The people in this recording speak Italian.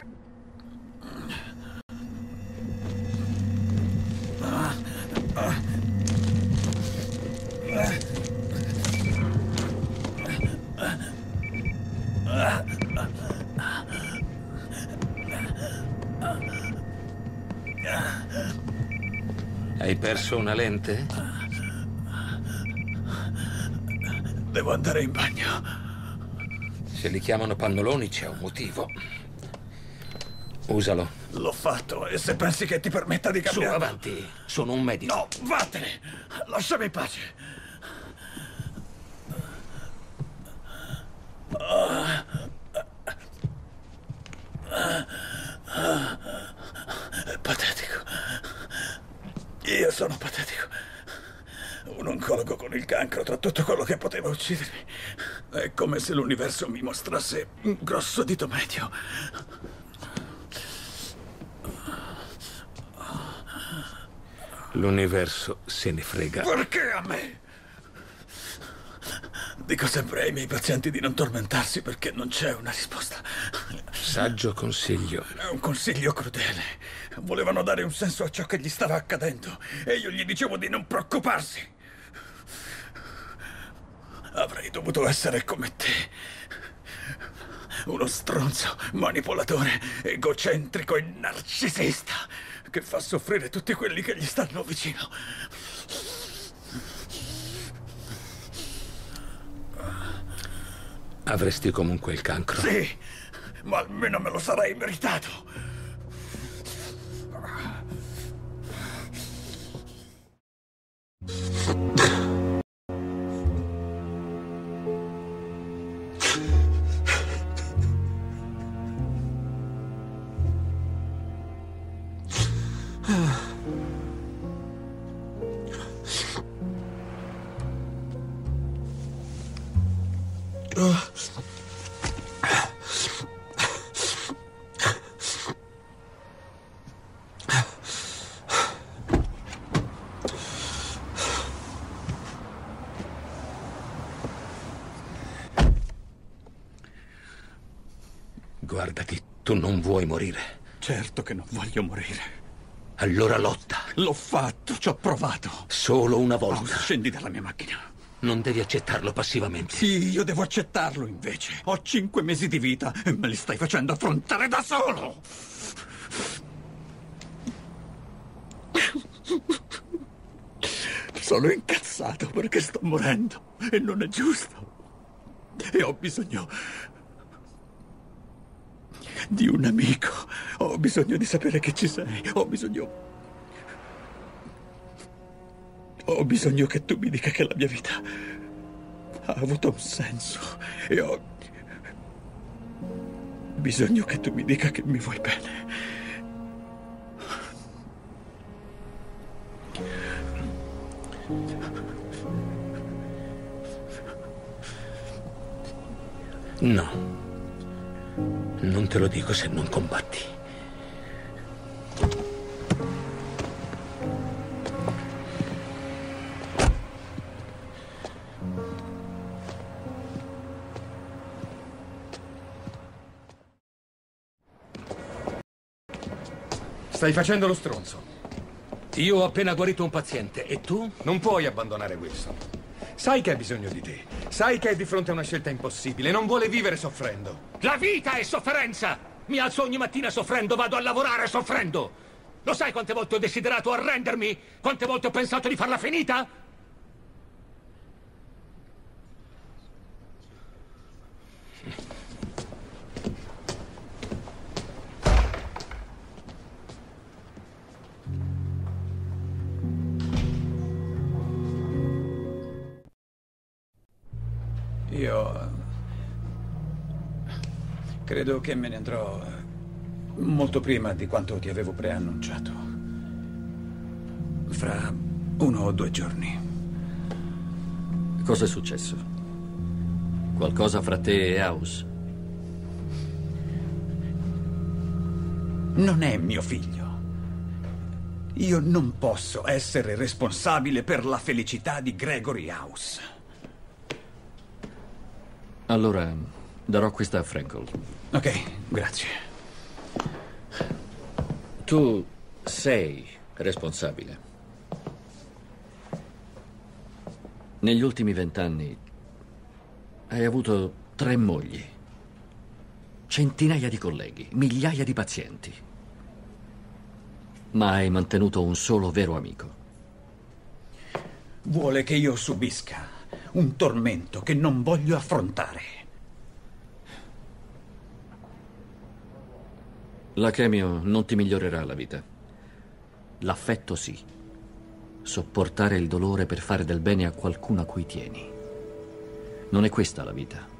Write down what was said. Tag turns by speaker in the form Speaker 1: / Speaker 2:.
Speaker 1: Hai perso una lente?
Speaker 2: Devo andare in bagno.
Speaker 1: Se li chiamano pannoloni c'è un motivo. Usalo.
Speaker 2: L'ho fatto e se pensi che ti permetta di
Speaker 1: Su,
Speaker 2: cambiare...
Speaker 1: avanti. Sono un medico.
Speaker 2: No, vattene! Lasciami in pace. È patetico. Io sono patetico. Un oncologo con il cancro tra tutto quello che poteva uccidermi. È come se l'universo mi mostrasse un grosso dito medio.
Speaker 1: L'universo se ne frega.
Speaker 2: Perché a me? Dico sempre ai miei pazienti di non tormentarsi perché non c'è una risposta.
Speaker 1: Saggio consiglio.
Speaker 2: È un consiglio crudele. Volevano dare un senso a ciò che gli stava accadendo e io gli dicevo di non preoccuparsi. Avrei dovuto essere come te. Uno stronzo, manipolatore, egocentrico e narcisista che fa soffrire tutti quelli che gli stanno vicino.
Speaker 1: Avresti comunque il cancro.
Speaker 2: Sì, ma almeno me lo sarei meritato.
Speaker 1: Guardati, tu non vuoi morire.
Speaker 2: Certo che non voglio morire.
Speaker 1: Allora lotta.
Speaker 2: L'ho fatto, ci ho provato.
Speaker 1: Solo una volta.
Speaker 2: Oh, scendi dalla mia macchina.
Speaker 1: Non devi accettarlo passivamente.
Speaker 2: Sì, io devo accettarlo invece. Ho 5 mesi di vita e me li stai facendo affrontare da solo. Sono incazzato perché sto morendo e non è giusto. E ho bisogno di un amico. Ho bisogno di sapere che ci sei. Ho bisogno che tu mi dica che la mia vita ha avuto un senso. E ho bisogno che tu mi dica che mi vuoi bene.
Speaker 1: No. Non te lo dico se non combatti.
Speaker 3: Stai facendo lo stronzo.
Speaker 1: Io ho appena guarito un paziente, e tu?
Speaker 3: Non puoi abbandonare Wilson. Sai che ha bisogno di te. Sai che è di fronte a una scelta impossibile. Non vuole vivere soffrendo.
Speaker 1: La vita è sofferenza! Mi alzo ogni mattina soffrendo, vado a lavorare soffrendo! Lo sai quante volte ho desiderato arrendermi? Quante volte ho pensato di farla finita?
Speaker 2: Io credo che me ne andrò molto prima di quanto ti avevo preannunciato. Fra 1 o 2 giorni.
Speaker 4: Cosa è successo? Qualcosa fra te e House?
Speaker 2: Non è mio figlio. Io non posso essere responsabile per la felicità di Gregory House.
Speaker 4: Allora, darò questa a Frankel.
Speaker 2: Ok, grazie.
Speaker 4: Tu sei responsabile. Negli ultimi 20 anni hai avuto 3 mogli, centinaia di colleghi, migliaia di pazienti, ma hai mantenuto un solo vero amico.
Speaker 2: Vuole che io subisca un tormento che non voglio affrontare.
Speaker 4: La chemio non ti migliorerà la vita. L'affetto sì. Sopportare il dolore per fare del bene a qualcuno a cui tieni. Non è questa la vita.